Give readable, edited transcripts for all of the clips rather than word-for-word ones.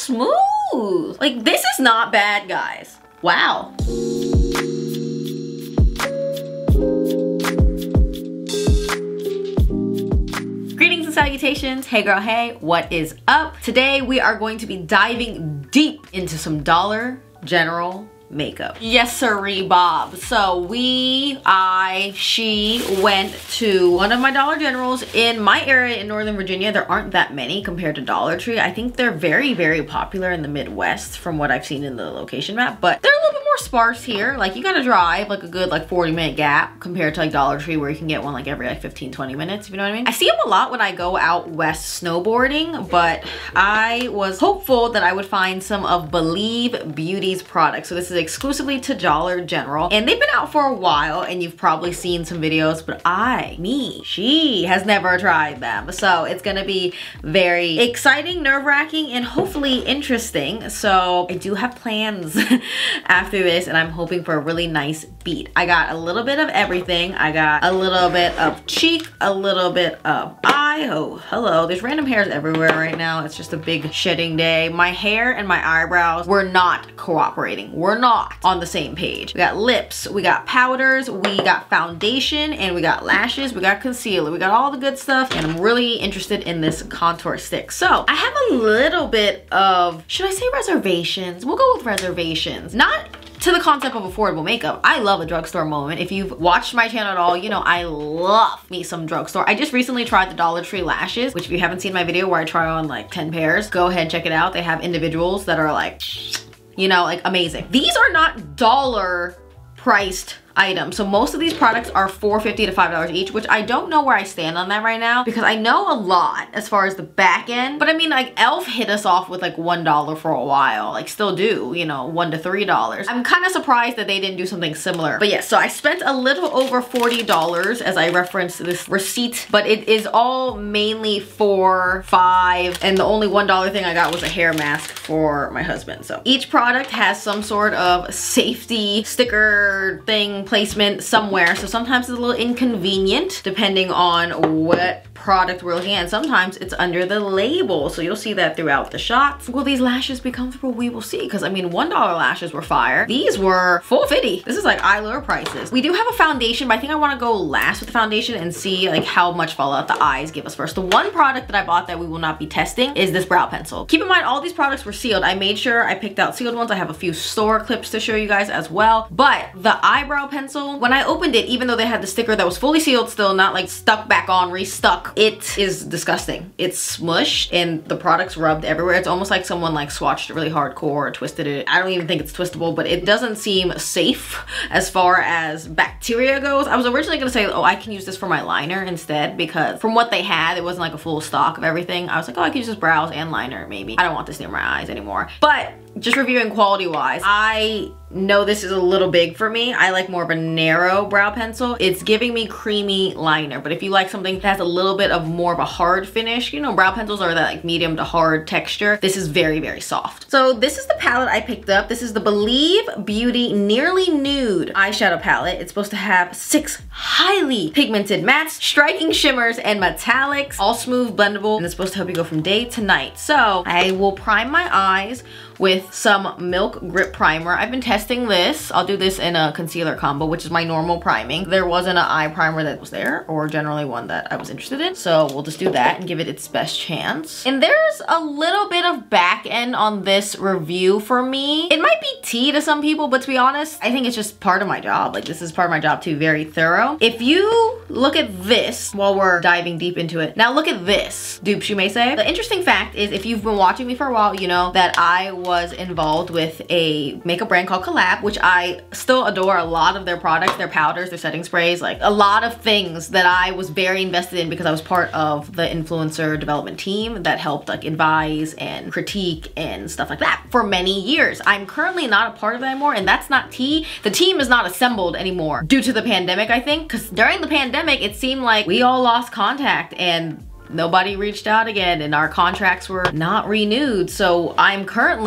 smooth. Like, this is not bad, guys. Wow. Greetings and salutations. Hey girl, hey, what is up? Today we are going to be diving deep into some Dollar General makeup. Yes sirree Bob. So she went to one of my Dollar Generals in my area in Northern Virginia. There aren't that many compared to Dollar Tree. I think they're very, very popular in the Midwest from what I've seen in the location map, but they're a little bit more sparse here. Like, you gotta drive like a good 40-minute gap compared to like Dollar Tree where you can get one like every 15-20 minutes, if you know what I mean. I see them a lot when I go out west snowboarding, but I was hopeful that I would find some of Believe Beauty's products. So this is exclusively to Dollar General, and they've been out for a while and you've probably seen some videos, but she has never tried them. So it's gonna be very exciting, nerve-wracking, and hopefully interesting. So I do have plans after this, and I'm hoping for a really nice beat. I got a little bit of everything. I got a little bit of cheek, a little bit of eye. Oh, hello. There's random hairs everywhere right now. It's just a big shedding day. My hair and my eyebrows were not cooperating. We're not on the same page. We got lips, we got powders, we got foundation, and we got lashes, we got concealer, we got all the good stuff, and I'm really interested in this contour stick. So I have a little bit of, should I say reservations? We'll go with reservations. Not to the concept of affordable makeup. I love a drugstore moment. If you've watched my channel at all, you know I love me some drugstore. I just recently tried the Dollar Tree lashes, which if you haven't seen my video where I try on like 10 pairs, go ahead, check it out. They have individuals that are like, you know, like amazing. These are not dollar priced items. So most of these products are $4.50 to $5 each, which I don't know where I stand on that right now because I know a lot as far as the back end. But I mean, like e.l.f. hit us off with like $1 for a while, like still do, you know, $1 to $3. I'm kind of surprised that they didn't do something similar. But yeah, so I spent a little over $40 as I referenced this receipt, but it is all mainly for $5, and the only $1 thing I got was a hair mask for my husband. So each product has some sort of safety sticker thing placement somewhere, so sometimes it's a little inconvenient depending on what product we're looking at, and sometimes it's under the label, so you'll see that throughout the shots. Will these lashes be comfortable? We will see, because I mean $1 lashes were fire. These were $4.50. This is like eye-lure prices. We do have a foundation, but I think I want to go last with the foundation and see like how much fallout the eyes give us first. The one product that I bought that we will not be testing is this brow pencil. Keep in mind all these products were sealed. I made sure I picked out sealed ones. I have a few store clips to show you guys as well, but the eyebrow pencil, when I opened it, even though they had the sticker that was fully sealed still, not like stuck back on, restuck, it is disgusting. It's smushed and the product's rubbed everywhere. It's almost like someone like swatched it really hardcore or twisted it. I don't even think it's twistable, but it doesn't seem safe as far as bacteria goes. I was originally gonna say, oh, I can use this for my liner instead, because from what they had, it wasn't like a full stock of everything. I was like, oh, I can use this brows and liner maybe. I don't want this near my eyes anymore. But just reviewing quality wise, I know this is a little big for me. I like more of a narrow brow pencil. It's giving me creamy liner, but if you like something that has a little bit of more of a hard finish, you know, brow pencils are that like medium to hard texture. This is very, very soft. So this is the palette I picked up. This is the Believe Beauty Nearly Nude eyeshadow palette. It's supposed to have 6 highly pigmented mattes, striking shimmers, and metallics, all smooth, blendable, and it's supposed to help you go from day to night. So I will prime my eyes with some Milk Grip Primer. I've been testing this. I'll do this in a concealer combo, which is my normal priming. There wasn't an eye primer that was there, or generally one that I was interested in. So we'll just do that and give it its best chance. And there's a little bit of back end on this review for me. It might be tea to some people, but to be honest, I think it's just part of my job. Like, this is part of my job to be very thorough. If you look at this while we're diving deep into it, now look at this, dupes you may say. The interesting fact is, if you've been watching me for a while, you know that I was involved with a makeup brand called Collab, which I still adore. A lot of their products, their powders, their setting sprays, like a lot of things that I was very invested in because I was part of the influencer development team that helped like advise and critique and stuff like that for many years. I'm currently not a part of that anymore, and that's not tea. The team is not assembled anymore due to the pandemic, I think, because during the pandemic it seemed like we all lost contact and nobody reached out again and our contracts were not renewed. So I'm currently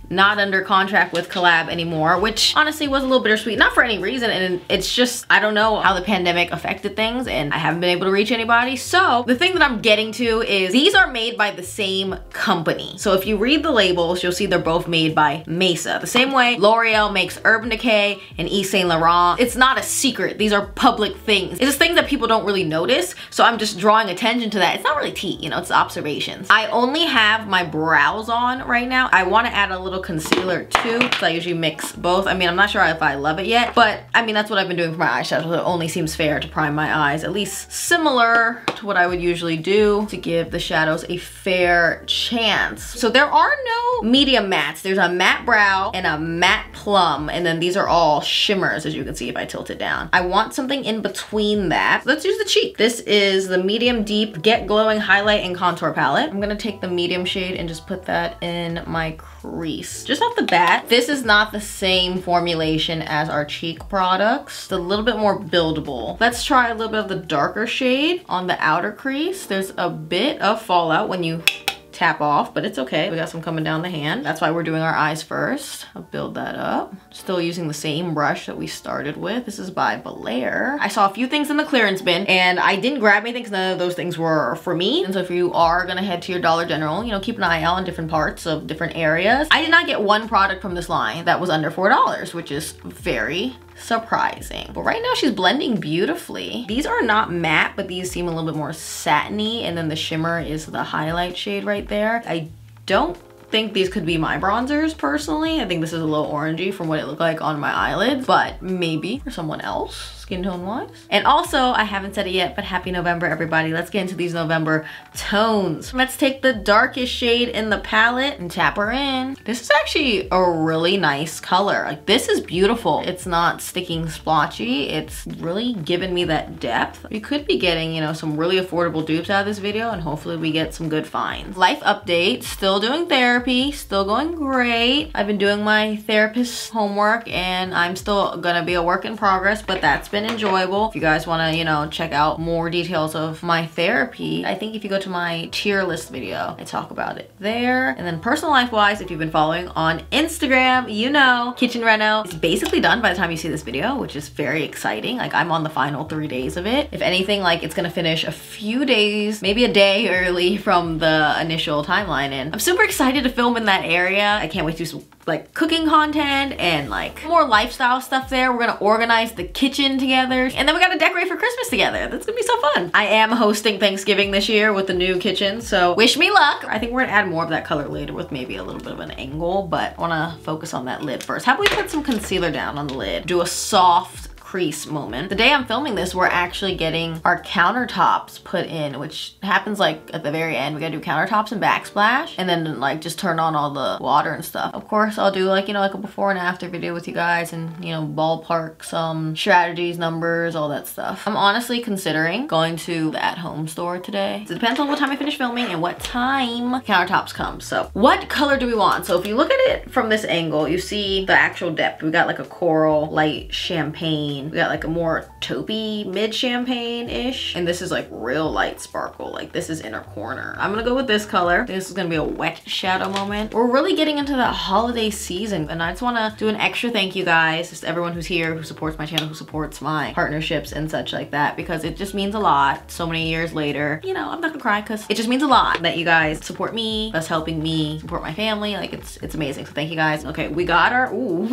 not under contract with Collab anymore, which honestly was a little bittersweet, not for any reason, and it's just, I don't know how the pandemic affected things and I haven't been able to reach anybody. So the thing that I'm getting to is these are made by the same company. So if you read the labels, you'll see they're both made by Mesa. The same way L'Oreal makes Urban Decay and Yves Saint Laurent. It's not a secret. These are public things. It's just things that people don't really notice. So I'm just drawing attention to that. It's not really tea, you know, it's observations. I only have my brows on right now. I want to add a little concealer too, because I usually mix both. I mean, I'm not sure if I love it yet, but I mean, that's what I've been doing for my eyeshadow. It only seems fair to prime my eyes, at least similar to what I would usually do to give the shadows a fair chance. So there are no medium mattes. There's a matte brow and a matte plum, and then these are all shimmers, as you can see if I tilt it down. I want something in between that. Let's use the cheek. This is the Medium Deep Get Glowing Highlight and Contour Palette. I'm gonna take the medium shade and just put that in my crease. Just off the bat, this is not the same formulation as our cheek products. It's a little bit more buildable. Let's try a little bit of the darker shade on the outer crease. There's a bit of fallout when you tap off, but it's okay. We got some coming down the hand. That's why we're doing our eyes first. I'll build that up. Still using the same brush that we started with. This is by Belair. I saw a few things in the clearance bin and I didn't grab anything because none of those things were for me. And so if you are gonna head to your Dollar General, you know, keep an eye out on different parts of different areas. I did not get one product from this line that was under $4, which is very surprising. But right now she's blending beautifully. These are not matte, but these seem a little bit more satiny, and then the shimmer is the highlight shade right there. I don't think these could be my bronzers personally. I think this is a little orangey from what it looked like on my eyelids, but maybe for someone else, skin tone wise. And also, I haven't said it yet, but happy November, everybody. Let's get into these November tones. Let's take the darkest shade in the palette and tap her in. This is actually a really nice color. Like, this is beautiful. It's not sticking splotchy. It's really giving me that depth. We could be getting, you know, some really affordable dupes out of this video, and hopefully we get some good finds. Life update, still doing therapy, still going great. I've been doing my therapist homework and I'm still gonna be a work in progress, but that's been enjoyable. If you guys want to, you know, check out more details of my therapy, I think if you go to my tier list video, I talk about it there. And then personal life wise, if you've been following on Instagram, you know, kitchen reno is basically done by the time you see this video, which is very exciting. Like, I'm on the final 3 days of it. If anything, like, it's gonna finish a few days, maybe a day early from the initial timeline, and I'm super excited to film in that area. I can't wait to do some like cooking content and like more lifestyle stuff there. We're gonna organize the kitchen together, and then we gotta decorate for Christmas together. That's gonna be so fun. I am hosting Thanksgiving this year with the new kitchen, so wish me luck. I think we're gonna add more of that color later with maybe a little bit of an angle, but I wanna focus on that lid first. How about we put some concealer down on the lid? Do a soft crease moment. The day I'm filming this, we're actually getting our countertops put in, which happens like at the very end. We gotta do countertops and backsplash, and then like just turn on all the water and stuff. Of course, I'll do like, you know, like a before and after video with you guys, and, you know, ballpark some strategies, numbers, all that stuff. I'm honestly considering going to the at-home store today. So it depends on what time I finish filming and what time countertops come. So what color do we want? So if you look at it from this angle, you see the actual depth. We got like a coral, light champagne. We got like a more taupey mid champagne-ish, and this is like real light sparkle. Like, this is inner corner. I'm gonna go with this color. This is gonna be a wet shadow moment. We're really getting into that holiday season, and I just wanna do an extra thank you guys, just everyone who's here, who supports my channel, who supports my partnerships and such like that, because it just means a lot so many years later. You know, I'm not gonna cry because it just means a lot that you guys support me, that's helping me support my family. Like, it's amazing. So thank you guys. Okay, we got our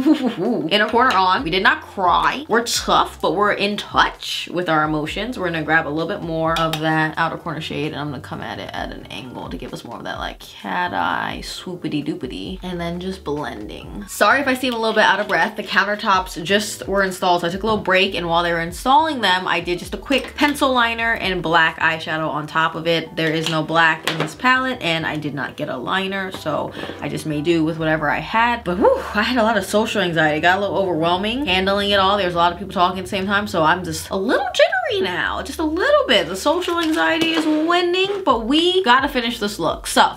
inner corner on. We did not cry. We're tough, but we're in touch with our emotions. We're gonna grab a little bit more of that outer corner shade, and I'm gonna come at it at an angle to give us more of that like cat eye swoopity doopity, and then just blending. Sorry if I seem a little bit out of breath. The countertops just were installed, so I took a little break, and while they were installing them, I did just a quick pencil liner and black eyeshadow on top of it. There is no black in this palette, and I did not get a liner, so I just made do with whatever I had. But whew, I had a lot of social anxiety. It got a little overwhelming handling it all. There's a lot of people talking at the same time, so I'm just a little jittery blurry now, just a little bit. The social anxiety is winning, but we gotta finish this look. So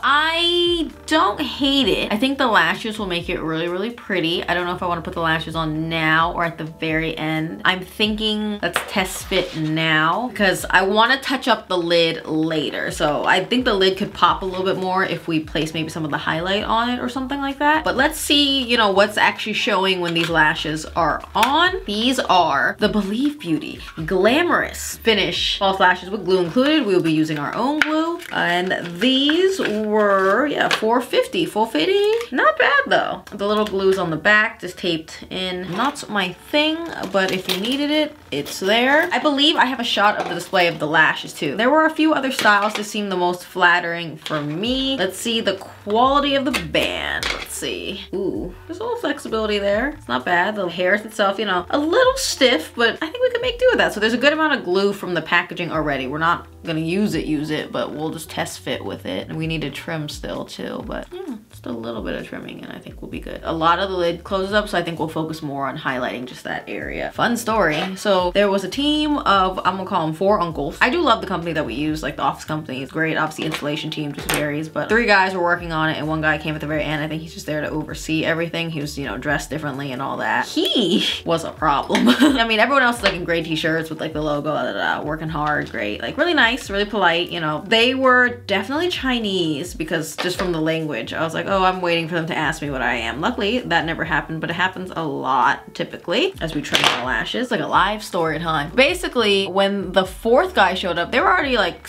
I don't hate it. I think the lashes will make it really, really pretty. I don't know if I want to put the lashes on now or at the very end. I'm thinking let's test fit now because I want to touch up the lid later. So I think the lid could pop a little bit more if we place maybe some of the highlight on it or something like that. But let's see, you know, what's actually showing when these lashes are on. These are the Believe Beauty Glamorous Finish False Lashes with glue included. We will be using our own glue. And these were, yeah, $4.50, $4.50. Not bad though. The little glue's on the back, just taped in. Not my thing, but if you needed it, it's there. I believe I have a shot of the display of the lashes too. There were a few other styles that seemed the most flattering for me. Let's see the quality of the band. Let's see. Ooh, there's a little flexibility there. It's not bad. The hair itself, you know, a little stiff, but I think we could make do with that. So there's a good amount of glue from the packaging already. We're not gonna use it, but we'll just test fit with it. And we need to trim still too, but yeah, just a little bit of trimming and I think we'll be good. A lot of the lid closes up, so I think we'll focus more on highlighting just that area. Fun story. So there was a team of, I'm gonna call them 4 uncles. I do love the company that we use, like the office company is great. Obviously installation team just varies, but 3 guys were working on it and 1 guy came at the very end. I think he's just there to oversee everything. He was, you know, dressed differently and all that. He was a problem. I mean, everyone else is like in gray t-shirts with like the logo, working hard, great, like really nice, really polite, you know. They were definitely Chinese because just from the language, I was like, oh, I'm waiting for them to ask me what I am. Luckily, that never happened, but it happens a lot typically as we trim our lashes, like a live story time. Basically, when the 4th guy showed up, they were already like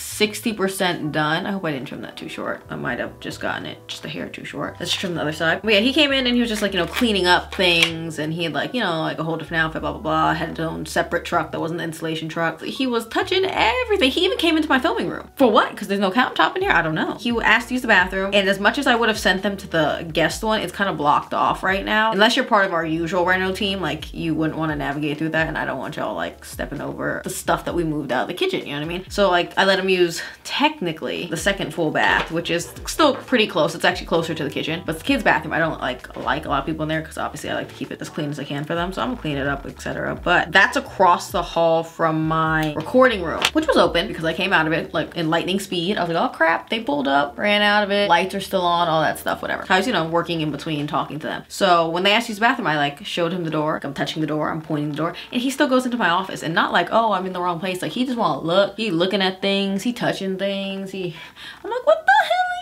60% done. I hope I didn't trim that too short. I might have just gotten it, just the hair too short. Let's trim the other side. But yeah, he came in and he was just like, you know, cleaning up things and he had like, you know, like a whole different outfit, blah, blah, blah. Had his own separate truck that wasn't the installation truck. He was touching everything. He even came into my filming room. For what? Because there's no countertop in here? I don't know. He asked to use the bathroom, and as much as I would have sent them to the guest one, it's kind of blocked off right now. Unless you're part of our usual reno team, like you wouldn't want to navigate through that, and I don't want y'all like stepping over the stuff that we moved out of the kitchen, you know what I mean? So like I let him use technically the 2nd full bath, which is still pretty close. It's actually closer to the kitchen, but it's the kids' bathroom. I don't like a lot of people in there because obviously I like to keep it as clean as I can for them, so I'm gonna clean it up, etc. But that's across the hall from my recording room, which was open because I came out of it like in lightning speed. I was like, oh crap, they pulled up, ran out of it, lights are still on, all that stuff, whatever. I was, you know, working in between talking to them. So when they asked to use the bathroom, I like showed him the door. Like, I'm touching the door, I'm pointing the door, and he still goes into my office and not like, oh, I'm in the wrong place. Like he just want to look, he looking at things, he touching things, I'm like, what the hell are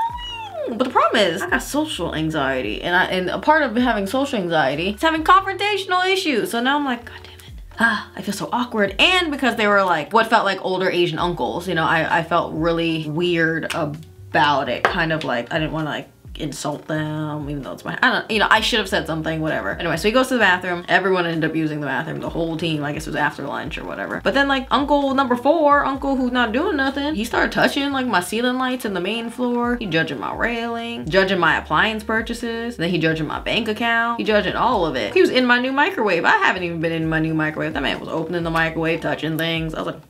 you doing? But the problem is I got social anxiety, and a part of having social anxiety is having confrontational issues. So now I'm like, god damn it. I feel so awkward. And because they were like what felt like older Asian uncles, you know, I felt really weird about it. Kind of like I didn't want to like insult them, even though it's my, I don't, you know, I should have said something, whatever. Anyway, so he goes to the bathroom. Everyone ended up using the bathroom, the whole team. I guess it was after lunch or whatever. But then like uncle number 4, uncle who's not doing nothing, he started touching like my ceiling lights in the main floor. He judging my railing, judging my appliance purchases. Then he judging my bank account. He judging all of it. He was in my new microwave. I haven't even been in my new microwave. That man was opening the microwave, touching things. I was like,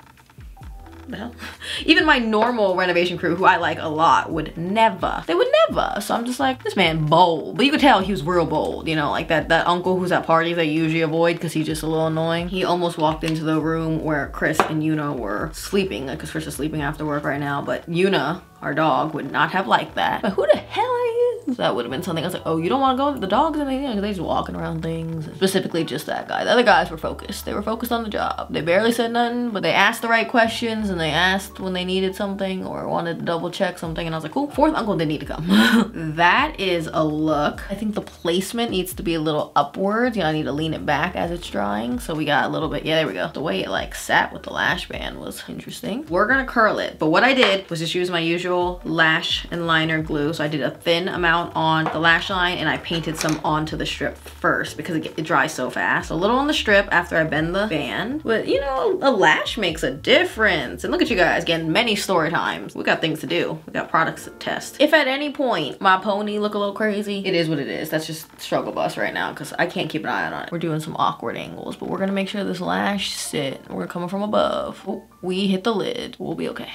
the hell? Even my normal renovation crew, who I like a lot, would never. They would never. So I'm just like, this man bold. But you could tell he was real bold, you know, like that uncle who's at parties I usually avoid because he's just a little annoying. He almost walked into the room where Chris and Yuna were sleeping, because Chris is sleeping after work right now, but Yuna, our dog, would not have liked that. But who the hell are you? That would have been something. I was like, oh, you don't want to go with the dogs? And they just walking around things. Specifically just that guy. The other guys were focused. They were focused on the job. They barely said nothing, but they asked the right questions and they asked when they needed something or wanted to double check something. And I was like, cool, 4th uncle didn't need to come. That is a look. I think the placement needs to be a little upwards. You know, I need to lean it back as it's drying. So we got a little bit, yeah, there we go. The way it like sat with the lash band was interesting. We're gonna curl it. But what I did was just use my usual lash and liner glue. So I did a thin amount on the lash line and I painted some onto the strip first because it dries so fast. A little on the strip after I bend the band. But you know, a lash makes a difference. And look at you guys getting many story times. We got things to do. We got products to test. If at any point my pony look a little crazy, it is what it is. That's just struggle bus right now because I can't keep an eye on it. We're doing some awkward angles, but we're gonna make sure this lash sit. We're coming from above. Oh, we hit the lid. We'll be okay.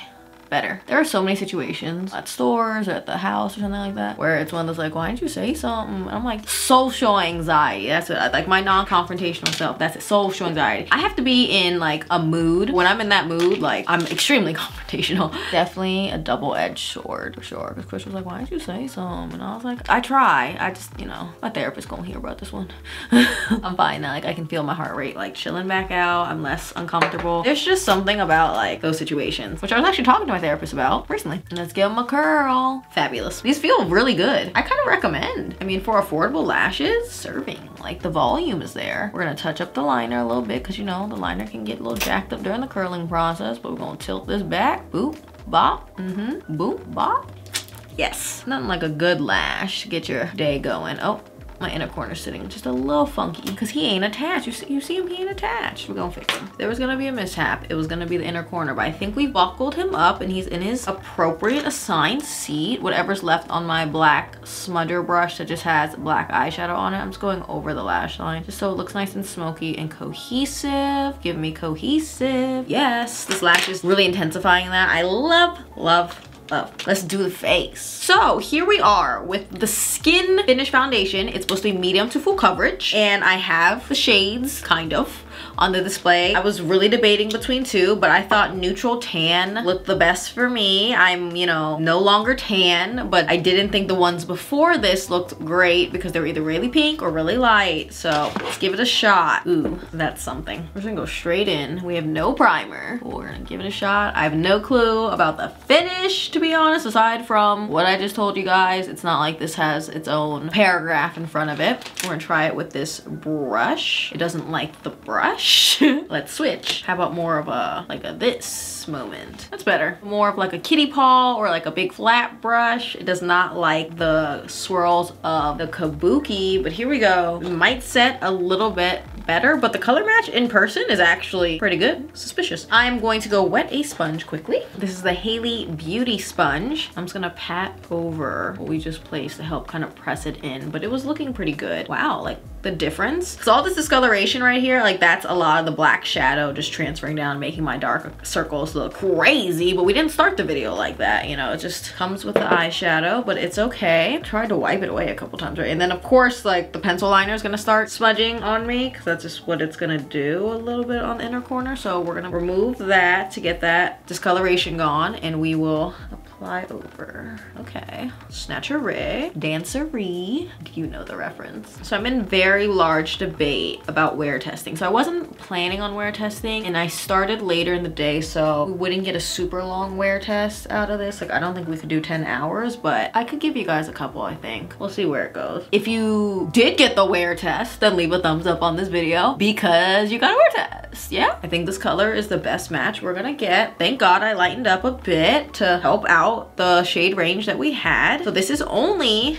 better. There are so many situations at stores or at the house or something like that where it's one that's like, why didn't you say something? And I'm like, social anxiety. That's what like my non-confrontational self. That's it. Social anxiety. I have to be in like a mood. When I'm in that mood, like I'm extremely confrontational. Definitely a double-edged sword for sure. Because Chris was like, why didn't you say something? And I was like, I try. I just, you know, my therapist gonna hear about this one. I'm fine now. Like I can feel my heart rate like chilling back out. I'm less uncomfortable. There's just something about like those situations, which I was actually talking to my therapist about recently. Let's give them a curl. Fabulous. These feel really good. I kind of recommend. I mean, for affordable lashes, serving. Like the volume is there. We're gonna touch up the liner a little bit because you know the liner can get a little jacked up during the curling process, but we're gonna tilt this back. Boop, bop, boop, bop. Yes, nothing like a good lash to get your day going. Oh, my inner corner's sitting just a little funky because he ain't attached. You see him, he ain't attached. We're gonna fix him. If there was gonna be a mishap, it was gonna be the inner corner, but I think we buckled him up and he's in his appropriate assigned seat. Whatever's left on my black smudger brush that just has black eyeshadow on it, I'm just going over the lash line just so it looks nice and smoky and cohesive. Give me cohesive. Yes, this lash is really intensifying that. I love, love, love. Let's do the face. So here we are with the Skin Finish Foundation. It's supposed to be medium to full coverage, and I have the shades kind of on the display. I was really debating between two, but I thought neutral tan looked the best for me. I'm, you know, no longer tan, but I didn't think the ones before this looked great because they were either really pink or really light. So let's give it a shot. Ooh, that's something. We're just gonna go straight in. We have no primer. We're gonna give it a shot. I have no clue about the finish, to be honest, aside from what I just told you guys. It's not like this has its own paragraph in front of it. We're gonna try it with this brush. It doesn't like the brush. Let's switch. How about more of a like a this moment? That's better. More of like a kitty paw or like a big flat brush. It does not like the swirls of the kabuki, but here we go. It might set a little bit better, but the color match in person is actually pretty good. Suspicious. I'm going to go wet a sponge quickly. This is the Haley Beauty sponge. I'm just gonna pat over what we just placed to help kind of press it in, but it was looking pretty good. Wow, like the difference. So all this discoloration right here, like that's a lot of the black shadow just transferring down, making my dark circles look crazy, but we didn't start the video like that, you know, it just comes with the eyeshadow, but it's okay. I tried to wipe it away a couple times, right? And then of course, like the pencil liner is gonna start smudging on me because that's just what it's gonna do a little bit on the inner corner. So we're gonna remove that to get that discoloration gone, and we will apply over. Okay, Snatcheray, Dancery. Do you know the reference? So I'm in very large debate about wear testing. So I wasn't planning on wear testing, and I started later in the day, so we wouldn't get a super long wear test out of this. Like I don't think we could do 10 hours, but I could give you guys a couple, I think. We'll see where it goes. If you did get the wear test, then leave a thumbs up on this video because you got a wear test. Yeah, I think this color is the best match we're gonna get. Thank God I lightened up a bit to help out the shade range that we had. So this is only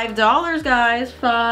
$5, guys.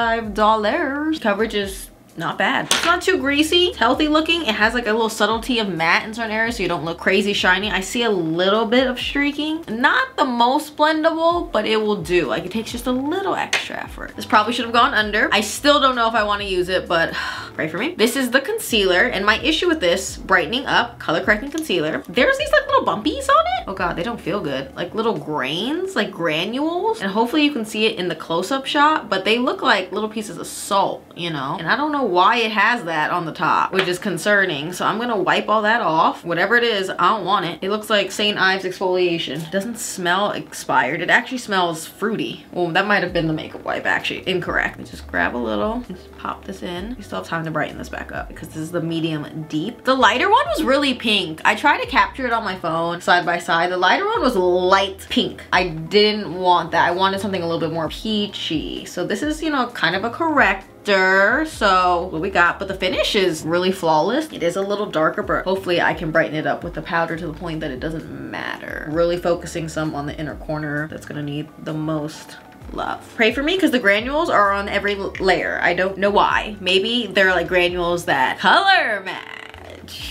$5. Coverage is not bad. It's not too greasy. It's healthy looking. It has like a little subtlety of matte in certain areas so you don't look crazy shiny. I see a little bit of streaking. Not the most blendable, but it will do. Like it takes just a little extra effort. This probably should have gone under. I still don't know if I want to use it, but pray for me. This is the concealer, and my issue with this brightening up color correcting concealer, there's these like little bumpies on it. Oh God, they don't feel good. Like little grains, like granules. And hopefully you can see it in the close-up shot, but they look like little pieces of salt, you know? And I don't know why it has that on the top, which is concerning. So I'm gonna wipe all that off. Whatever it is, I don't want it. It looks like St. Ives exfoliation. It doesn't smell expired. It actually smells fruity. Well, that might have been the makeup wipe, actually. Incorrect. Let me just grab a little, just pop this in. We still have time to brighten this back up because this is the medium deep. The lighter one was really pink. I tried to capture it on my phone side by side. The lighter one was light pink. I didn't want that. I wanted something a little bit more peachy. So this is, you know, kind of a correct. So what we got, but the finish is really flawless. It is a little darker, but hopefully I can brighten it up with the powder to the point that it doesn't matter. Really focusing some on the inner corner that's gonna need the most love. Pray for me because the granules are on every layer. I don't know why. Maybe they're like granules that color match.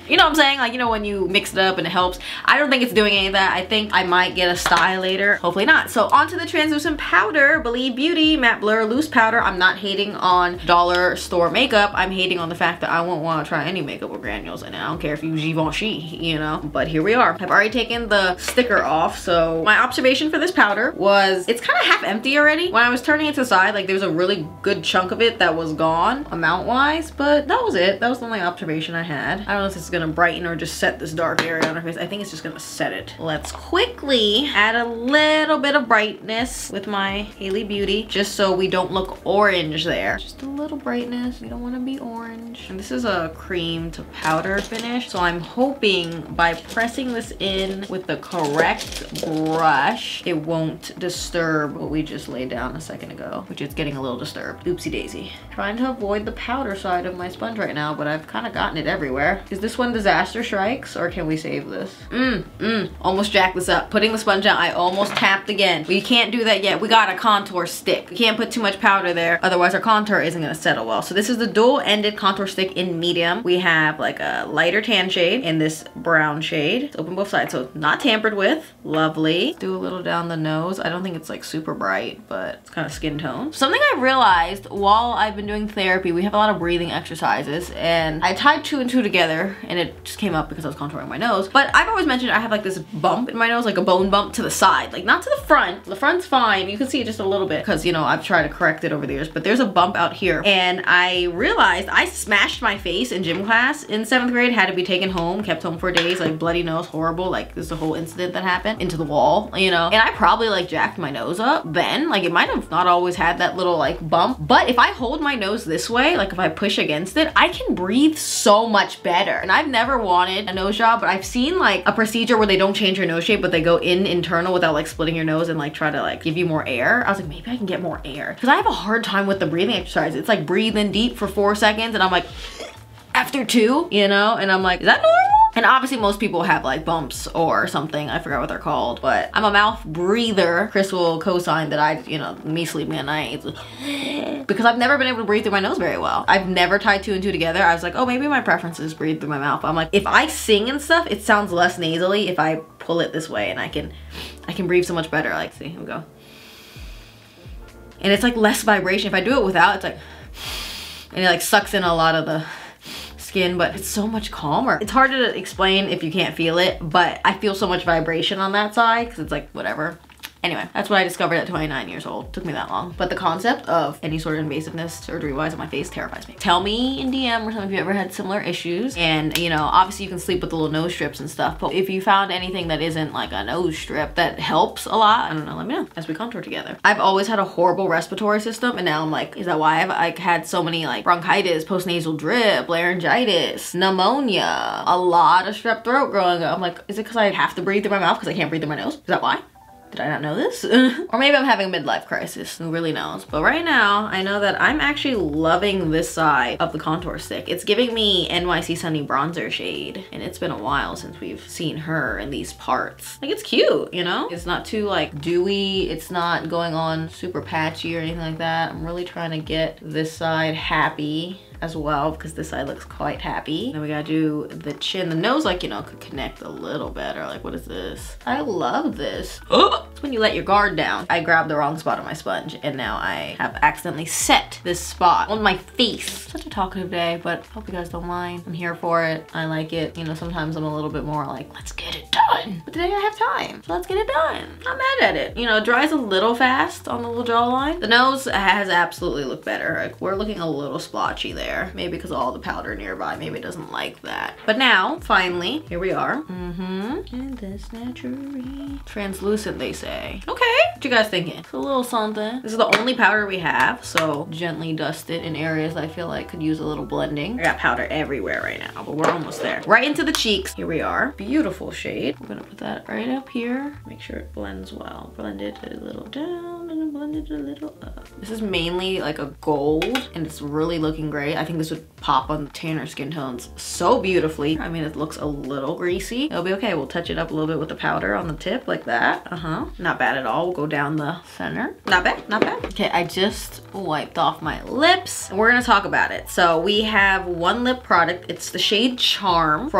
You know what I'm saying? Like, you know, when you mix it up and it helps. I don't think it's doing any of that. I think I might get a stylator. Hopefully not. So onto the translucent powder, Believe Beauty Matte Blur Loose Powder. I'm not hating on dollar store makeup. I'm hating on the fact that I won't want to try any makeup with granules in it. I don't care if you Givenchy, you know, but here we are. I've already taken the sticker off. So my observation for this powder was it's kind of half empty already. When I was turning it to the side, like there's a really good chunk of it that was gone amount wise, but that was it. That was the only observation I had. I don't know if it's gonna brighten or just set this dark area on her face. I think it's just gonna set it. Let's quickly add a little bit of brightness with my Hailey Beauty, just so we don't look orange there. Just a little brightness. We don't want to be orange. And this is a cream to powder finish, so I'm hoping by pressing this in with the correct brush, it won't disturb what we just laid down a second ago, which is getting a little disturbed. Oopsie daisy. Trying to avoid the powder side of my sponge right now, but I've kind of gotten it everywhere. Is this one Disaster Strikes, or can we save this? Almost jacked this up. Putting the sponge out, I almost tapped again. We can't do that yet. We got a contour stick. We can't put too much powder there, otherwise our contour isn't gonna settle well. So this is the dual-ended contour stick in medium. We have like a lighter tan shade and this brown shade. It's open both sides, so not tampered with. Lovely. Do a little down the nose. I don't think it's like super bright, but it's kind of skin tone. Something I realized while I've been doing therapy, we have a lot of breathing exercises, and I tied 2 and 2 together, and it just came up because I was contouring my nose. But I've always mentioned I have like this bump in my nose, like a bone bump to the side, like not to the front. The front's fine. You can see it just a little bit because, you know, I've tried to correct it over the years, but there's a bump out here. And I realized I smashed my face in gym class in 7th grade, had to be taken home, kept home for days, like bloody nose, horrible. Like there's a whole incident that happened into the wall, you know, and I probably like jacked my nose up then. Like it might have not always had that little like bump, but if I hold my nose this way, like if I push against it, I can breathe so much better. And I've never wanted a nose job, but I've seen like a procedure where they don't change your nose shape, but they go in internal without like splitting your nose and like try to like give you more air. I was like, maybe I can get more air, because I have a hard time with the breathing exercise. It's like breathe in deep for 4 seconds and I'm like after 2, you know, and I'm like, is that normal? And obviously most people have like bumps or something. I forgot what they're called, but I'm a mouth breather. Chris will co-sign that I, you know, me sleeping at night, because I've never been able to breathe through my nose very well. I've never tied 2 and 2 together. I was like, oh, maybe my preference is breathe through my mouth. But I'm like, if I sing and stuff, it sounds less nasally if I pull it this way, and I can breathe so much better. Like, see, here we go. And it's like less vibration. If I do it without, it's like, and it like sucks in a lot of the skin, but it's so much calmer. It's hard to explain if you can't feel it, but I feel so much vibration on that side because it's like whatever. Anyway, that's what I discovered at 29 years old. Took me that long. But the concept of any sort of invasiveness surgery-wise on my face terrifies me. Tell me in DM or something if you ever had similar issues. And, you know, obviously you can sleep with the little nose strips and stuff, but if you found anything that isn't like a nose strip that helps a lot, I don't know, let me know as we contour together. I've always had a horrible respiratory system, and now I'm like, is that why I've like had so many like bronchitis, postnasal drip, laryngitis, pneumonia, a lot of strep throat growing up? I'm like, is it because I have to breathe through my mouth because I can't breathe through my nose? Is that why? Did I not know this? Or maybe I'm having a midlife crisis, who really knows? But right now, I know that I'm actually loving this side of the contour stick. It's giving me NYC Sunny bronzer shade, and it's been a while since we've seen her in these parts. Like, it's cute, you know? It's not too like dewy, it's not going on super patchy or anything like that. I'm really trying to get this side happy as well, because this side looks quite happy. Then we gotta do the chin. The nose, like, you know, could connect a little better. Like, what is this? I love this. It's when you let your guard down. I grabbed the wrong spot on my sponge, and now I have accidentally set this spot on my face. Such a talkative day, but hope you guys don't mind. I'm here for it. I like it. You know, sometimes I'm a little bit more like, let's get it done. But today I have time, so let's get it done. I'm mad at it. You know, it dries a little fast on the little jawline. The nose has absolutely looked better. Like, we're looking a little splotchy there. Maybe because of all the powder nearby, maybe it doesn't like that. But now, finally, here we are. And this naturally translucent, they say. Okay, what you guys thinking? It's a little something. This is the only powder we have, so gently dust it in areas I feel like could use a little blending. I got powder everywhere right now, but we're almost there. Right into the cheeks. Here we are. Beautiful shade. I'm gonna put that right up here. Make sure it blends well. Blend it a little down and then blend it a little up. This is mainly like a gold, and it's really looking great. I think this would pop on tanner skin tones so beautifully. I mean, it looks a little greasy. It'll be okay. We'll touch it up a little bit with the powder on the tip like that. Not bad at all. We'll go down the center. Not bad, not bad. Okay, I just wiped off my lips. And we're gonna talk about it. So we have one lip product. It's the shade Charm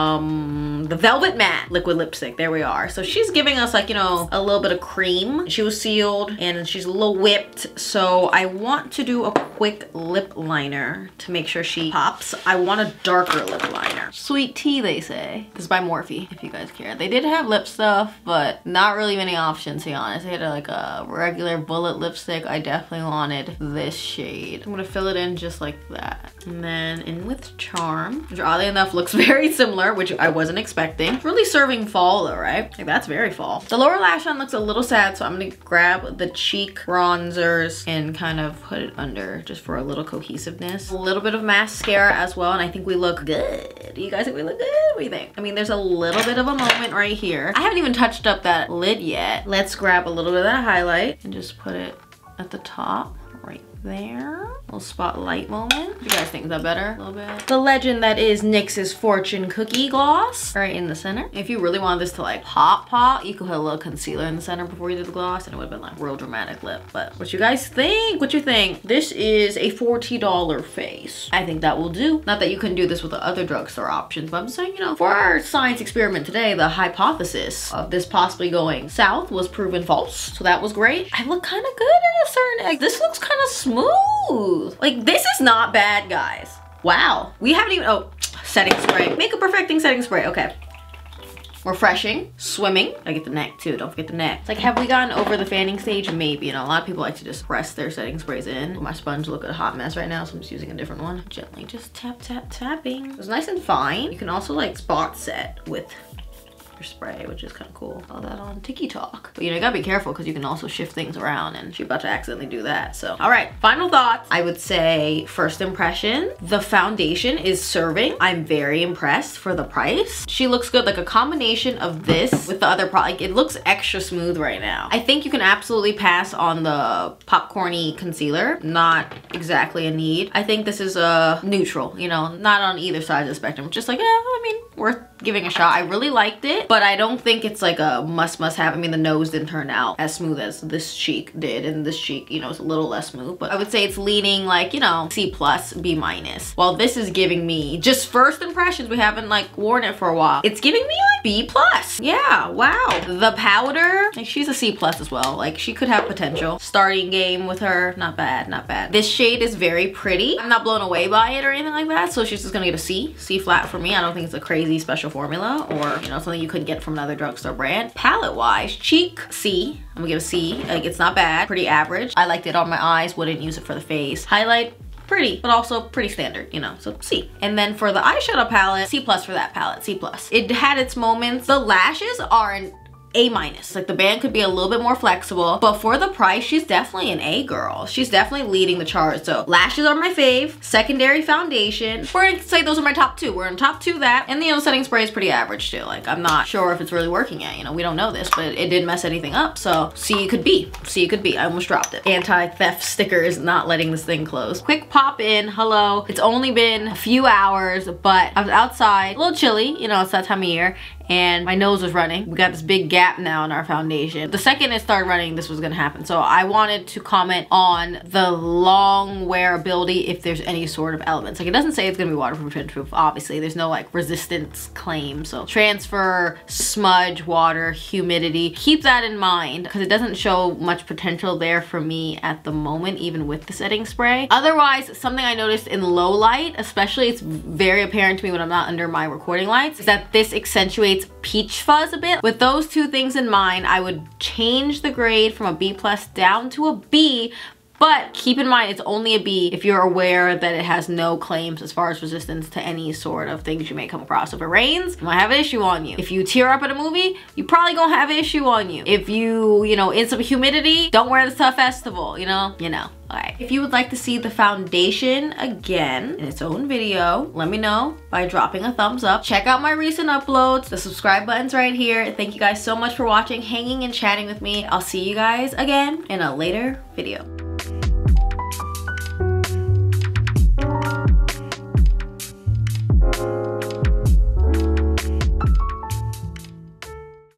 from the Velvet Matte liquid lipstick. There we are. So she's giving us like, you know, a little bit of cream. She was sealed and she's a little whipped. So I want to do a quick lip liner to make sure she pops. I want a darker lip liner. Sweet tea, they say. This is by Morphe, if you guys care. They did have lip stuff, but not really many options, to be honest. They had like a regular bullet lipstick. I definitely wanted this shade. I'm gonna fill it in just like that. And then in with Charm, which oddly enough looks very similar, which I wasn't expecting. It's really serving fall though, right? Like that's very fall. The lower lash line looks a little sad, so I'm gonna grab the cheek bronzers and kind of put it under just for a little cohesiveness. A little bit of mascara as well, and I think we look good. Do you guys think we look good? What do you think? I mean, there's a little bit of a moment right here. I haven't even touched up that lid yet. Let's grab a little bit of that highlight and just put it at the top right there. Little spotlight moment. You guys think that better? A little bit. The legend that is NYX's Fortune Cookie Gloss right in the center. If you really wanted this to like pop, you could put a little concealer in the center before you did the gloss and it would have been like real dramatic lip. But what you guys think? What you think? This is a $40 face. I think that will do. Not that you couldn't do this with the other drugstore options, but I'm saying, you know, for our science experiment today, the hypothesis of this possibly going south was proven false. So that was great. I look kind of good in a certain, like this looks kind of smooth. Like this is not bad, guys. Wow. We haven't even, oh, setting spray. Makeup perfecting setting spray, okay. Refreshing, swimming. I get the neck too, don't forget the neck. It's like, have we gotten over the fanning stage? Maybe, you know, a lot of people like to just press their setting sprays in. My sponge look a hot mess right now, so I'm just using a different one. Gently just tap, tap, tapping. It was nice and fine. You can also like spot set with your spray, which is kind of cool. All that on TikTok. But you know, you gotta be careful because you can also shift things around and she's about to accidentally do that. So, all right, final thoughts. I would say first impression, the foundation is serving. I'm very impressed for the price. She looks good, like a combination of this with the other product. Like, it looks extra smooth right now. I think you can absolutely pass on the popcorny concealer. Not exactly a need. I think this is a neutral, you know, not on either side of the spectrum. Just like, yeah, I mean, worth giving a shot. I really liked it, but I don't think it's like a must have. I mean, the nose didn't turn out as smooth as this cheek did, and this cheek, you know, is a little less smooth, but I would say it's leaning like, you know, C+, B-. While this is giving me just first impressions. We haven't like worn it for a while. It's giving me like B+. Yeah, wow. The powder, like she's a C+ as well. Like she could have potential. Starting game with her, not bad, not bad. This shade is very pretty. I'm not blown away by it or anything like that, so she's just gonna get a C flat for me. I don't think it's a crazy special formula or, you know, something you couldn't get from another drugstore brand. Palette wise, cheek C. I'm gonna give a C. Like it's not bad, pretty average. I liked it on my eyes, wouldn't use it for the face. Highlight, pretty, but also pretty standard, you know, so C. And then for the eyeshadow palette, C+ for that palette, C+. It had its moments. The lashes are an A-. Like the band could be a little bit more flexible, but for the price, she's definitely an A girl. She's definitely leading the charge. So lashes are my fave. Secondary foundation. We're gonna say those are my top two. We're in top two that, and the, you know, setting spray is pretty average too. Like I'm not sure if it's really working yet. You know, we don't know this, but it didn't mess anything up. So C could be. C could be. I almost dropped it. Anti-theft sticker is not letting this thing close. Quick pop in. Hello. It's only been a few hours, but I was outside, a little chilly. You know, it's that time of year. And my nose was running. We got this big gap now in our foundation. The second it started running, this was gonna happen. So I wanted to comment on the long wearability if there's any sort of elements. Like it doesn't say it's gonna be waterproof, windproof, obviously. There's no like resistance claim. So transfer, smudge, water, humidity. Keep that in mind because it doesn't show much potential there for me at the moment, even with the setting spray. Otherwise, something I noticed in low light, especially, it's very apparent to me when I'm not under my recording lights, is that this accentuates peach fuzz a bit. With those two things in mind, I would change the grade from a B+ down to a B, but keep in mind it's only a B if you're aware that it has no claims as far as resistance to any sort of things you may come across. If it rains, you might have an issue on you. If you tear up at a movie, you probably gonna have an issue on you. If you know, in some humidity, don't wear this to a festival, you know? Alright. If you would like to see the foundation again in its own video, let me know by dropping a thumbs up. Check out my recent uploads. The subscribe button's right here. Thank you guys so much for watching, hanging and chatting with me. I'll see you guys again in a later video.